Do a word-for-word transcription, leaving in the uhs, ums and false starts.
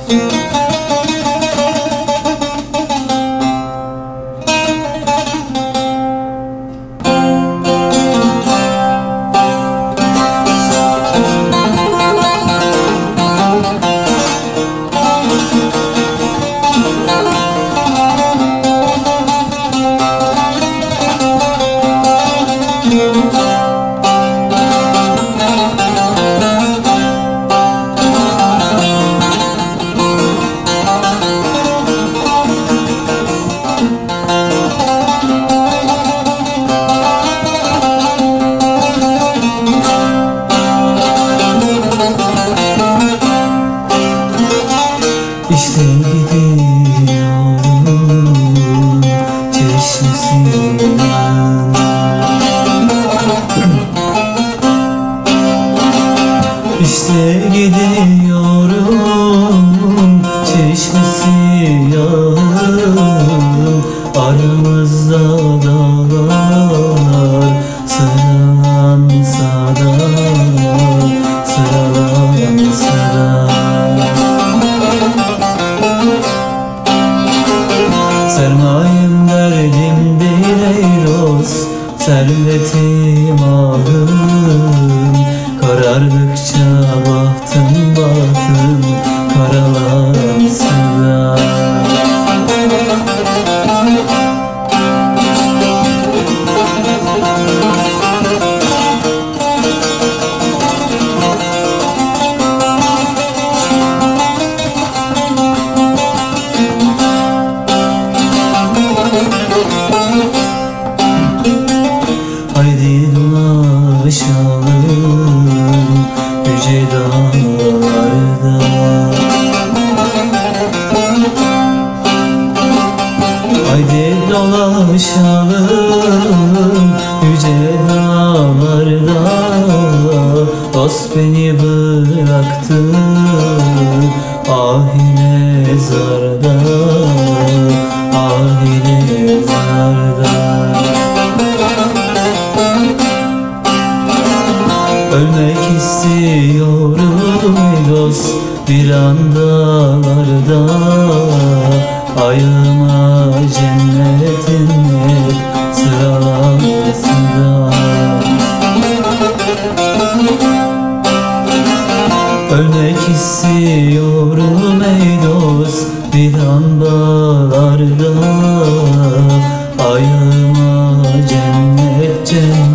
İşte gidiyorum çeşmesinden, İşte gidiyorum çeşmesi yağın, aramızda dağlar sıralansa da, sıralansa da. Sermayem derdim değil ey dost, servetim ahım, karardıkça bahtım bahtım karalansa da. Haydi dolaşalım yüce dağlarda, haydi dolaşalım yüce dağlarda. Dost beni bıraktı ahine zarda, ahine zarda. Ölmek istiyorum ey dost bir andalarda, ayağıma cennetin hep sıralanmasında. Ölmek istiyorum ey dost bir andalarda, ayağıma cennet cennet